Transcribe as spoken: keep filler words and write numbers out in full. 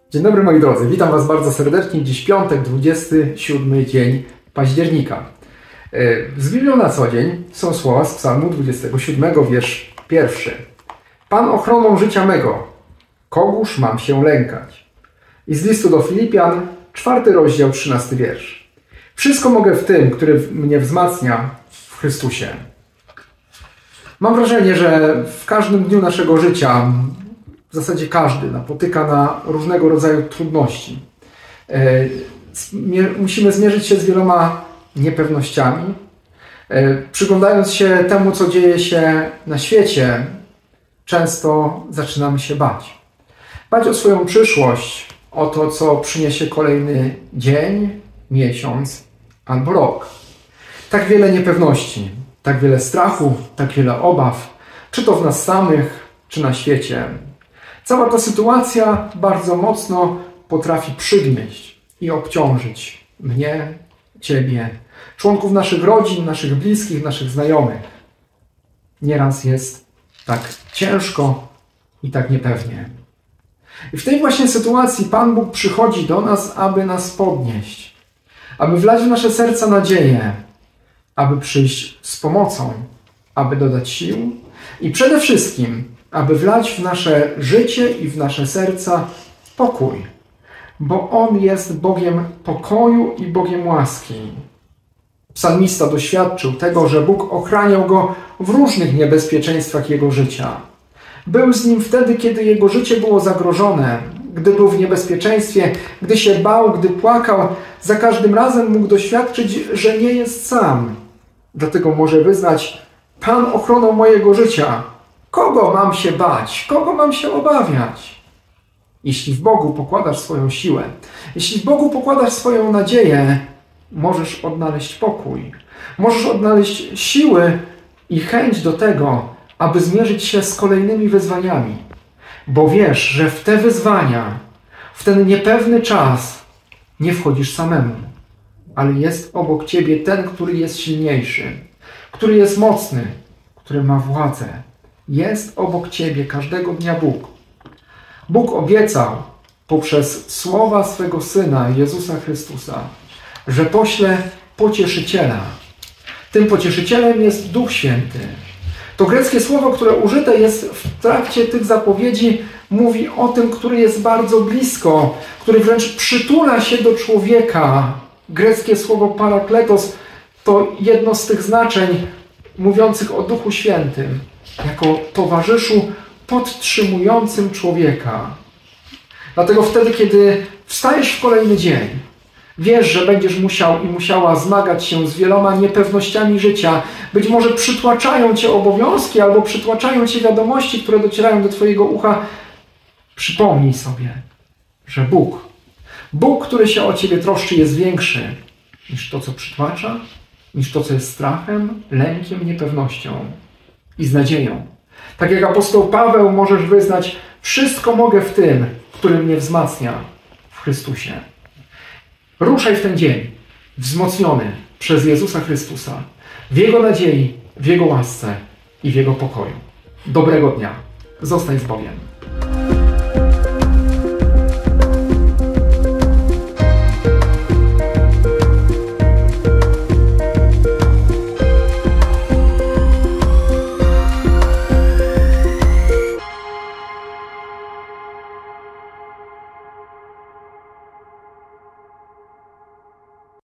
Dzień dobry moi drodzy, witam Was bardzo serdecznie. Dziś piątek, dwudziesty siódmy dzień października. Z Biblią na co dzień są słowa z Psalmu dwudziestego siódmego, wiersz pierwszy. Pan ochroną życia mego, kogóż mam się lękać? I z listu do Filipian, czwarty rozdział, trzynasty wiersz. Wszystko mogę w tym, który mnie wzmacnia w Chrystusie. Mam wrażenie, że w każdym dniu naszego życia, w zasadzie każdy napotyka na różnego rodzaju trudności. Musimy zmierzyć się z wieloma niepewnościami. Przyglądając się temu, co dzieje się na świecie, często zaczynamy się bać. Bać o swoją przyszłość, o to, co przyniesie kolejny dzień, miesiąc albo rok. Tak wiele niepewności, tak wiele strachu, tak wiele obaw, czy to w nas samych, czy na świecie. Cała ta sytuacja bardzo mocno potrafi przygnieść i obciążyć mnie, Ciebie, członków naszych rodzin, naszych bliskich, naszych znajomych. Nieraz jest tak ciężko i tak niepewnie. I w tej właśnie sytuacji Pan Bóg przychodzi do nas, aby nas podnieść, aby wlać w nasze serca nadzieję, aby przyjść z pomocą, aby dodać sił i przede wszystkim, aby wlać w nasze życie i w nasze serca pokój, bo On jest Bogiem pokoju i Bogiem łaski. Psalmista doświadczył tego, że Bóg ochraniał go w różnych niebezpieczeństwach jego życia. Był z nim wtedy, kiedy jego życie było zagrożone, gdy był w niebezpieczeństwie, gdy się bał, gdy płakał. Za każdym razem mógł doświadczyć, że nie jest sam. Dlatego może wyznać: Pan ochroną mojego życia. Kogo mam się bać? Kogo mam się obawiać? Jeśli w Bogu pokładasz swoją siłę, jeśli w Bogu pokładasz swoją nadzieję, możesz odnaleźć pokój. Możesz odnaleźć siły i chęć do tego, aby zmierzyć się z kolejnymi wyzwaniami. Bo wiesz, że w te wyzwania, w ten niepewny czas nie wchodzisz samemu, ale jest obok Ciebie ten, który jest silniejszy, który jest mocny, który ma władzę. Jest obok Ciebie każdego dnia Bóg. Bóg obiecał poprzez słowa swego Syna, Jezusa Chrystusa, że pośle pocieszyciela. Tym pocieszycielem jest Duch Święty. To greckie słowo, które użyte jest w trakcie tych zapowiedzi, mówi o tym, który jest bardzo blisko, który wręcz przytula się do człowieka. Greckie słowo parakletos to jedno z tych znaczeń mówiących o Duchu Świętym, jako towarzyszu podtrzymującym człowieka. Dlatego wtedy, kiedy wstajesz w kolejny dzień, wiesz, że będziesz musiał i musiała zmagać się z wieloma niepewnościami życia. Być może przytłaczają Cię obowiązki albo przytłaczają Cię wiadomości, które docierają do Twojego ucha. Przypomnij sobie, że Bóg, Bóg, który się o Ciebie troszczy, jest większy niż to, co przytłacza, niż to, co jest strachem, lękiem, niepewnością i z nadzieją. Tak jak apostoł Paweł możesz wyznać: wszystko mogę w tym, który mnie wzmacnia w Chrystusie. Ruszaj w ten dzień wzmocniony przez Jezusa Chrystusa, w Jego nadziei, w Jego łasce i w Jego pokoju. Dobrego dnia. Zostań z Bogiem.